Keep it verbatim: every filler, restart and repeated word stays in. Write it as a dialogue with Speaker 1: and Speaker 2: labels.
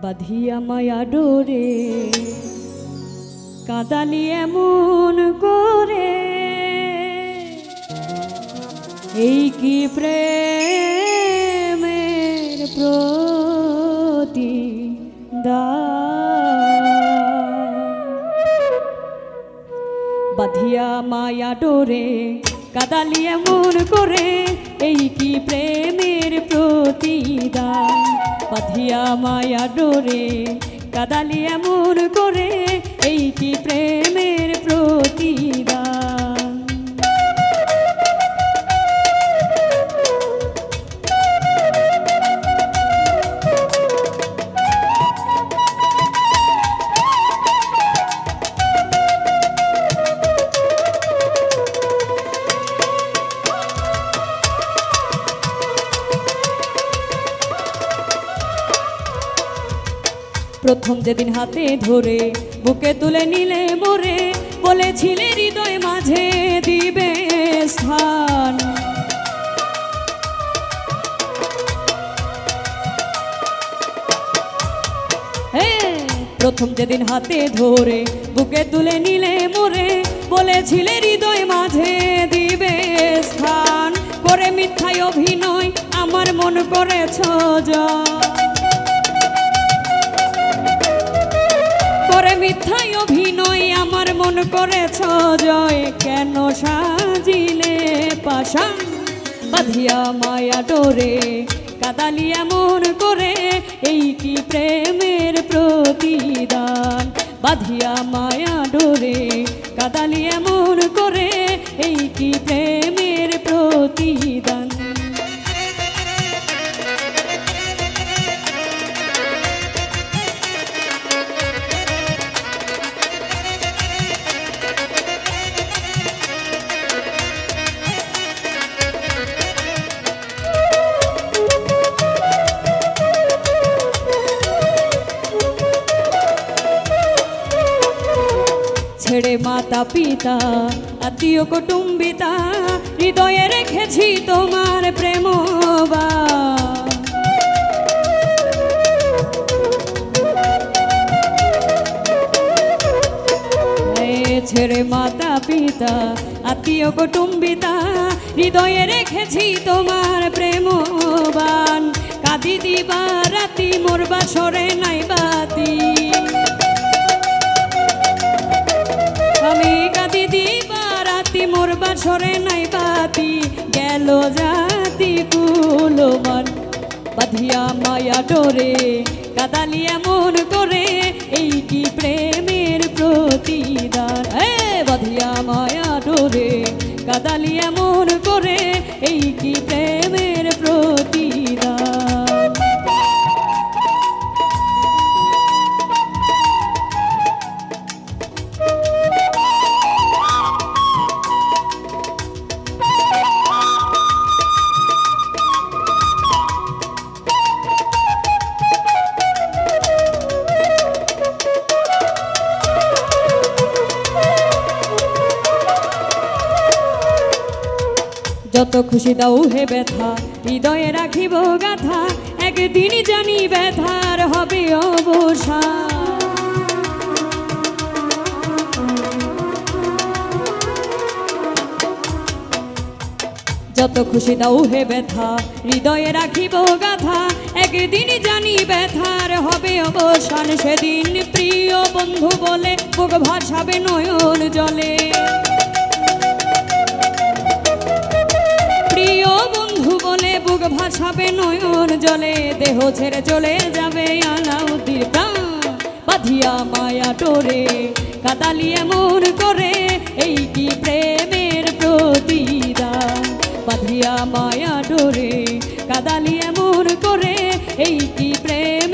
Speaker 1: বাঁধিয়া মায়া ডোরে কাঁদালি এমন করে, এই কি প্রেমের প্রতিদান। বাঁধিয়া মায়া ডোরে কাঁদালি এমন করে, এই কি প্রেমের প্রতিদান। বাঁধিয়া মায়া ডোরে কাঁদালি এমন করে, এই কি প্রেমের প্রতিদান। প্রথম যেদিন হাতে ধরে বুকে তুলে নিলে মোরে, বলেছিলে হৃদয় মাঝে দিবে স্থান। প্রথম যেদিন হাতে ধরে বুকে তুলে নিলে মোরে, বলেছিলে হৃদয় মাঝে দিবে স্থান। করে মিথ্যায় অভিনয় আমার মন করেছ জয়, করে মিথ্যায় অভিনয় আমার মন করেছ জয়। কেন সাজিলে পাশান, বাঁধিয়া মায়া ডোরে কাঁদালি এমন করে, এই কি প্রেমের প্রতিদান। বাঁধিয়া মায়া ডোরে কাঁদালি এমন করে, এই কি প্রেমের প্রতিদান। ছেড়ে মাতা পিতা আত্মীয় কুটুম্বিতা, হৃদয়ে রেখেছি তোমার প্রেমবাণ। ছেড়ে মাতা পিতা আত্মীয় কুটুম্বিতা, হৃদয়ে রেখেছি তোমার প্রেমবাণ। কাঁদি দিবা রাতি মোর বাসরে নাই বাতি, আমি কাঁদি দিবা রাতি মোর বাসরে নাই বাতি। গেল জাতি কুলমান, বাঁধিয়া মায়া ডোরে কাঁদালি এমন করে, এই কি প্রেমের প্রতিদান। এ বাঁধিয়া মায়া ডোরে কাঁদালি এমন করে, এই কি প্রেমের প্রতিদান। যত খুশি দাও হে ব্যথা, হৃদয়ে রাখিব গাথা, একদিন জানি ব্যথার হবে অবসান। যত খুশি দাও হে ব্যথা, হৃদয়ে রাখিব গাথা, একদিন জানি ব্যথার হবে অবসান। সেদিন প্রিয় বন্ধু বলে বুক ভাসাবে নয়ন জলে, প্রিয় বন্ধু বলে বুক ভাসাবে নয়ন জলে। দেহ ছেড়ে চলে যাবে আলাউদ্দিন প্রাণ, বাঁধিয়া মায়া ডোরে কাঁদালি এমন করে, এই কি প্রেমের প্রতিদান। বাঁধিয়া মায়া ডোরে কাঁদালি এমন করে, এই কি প্রেম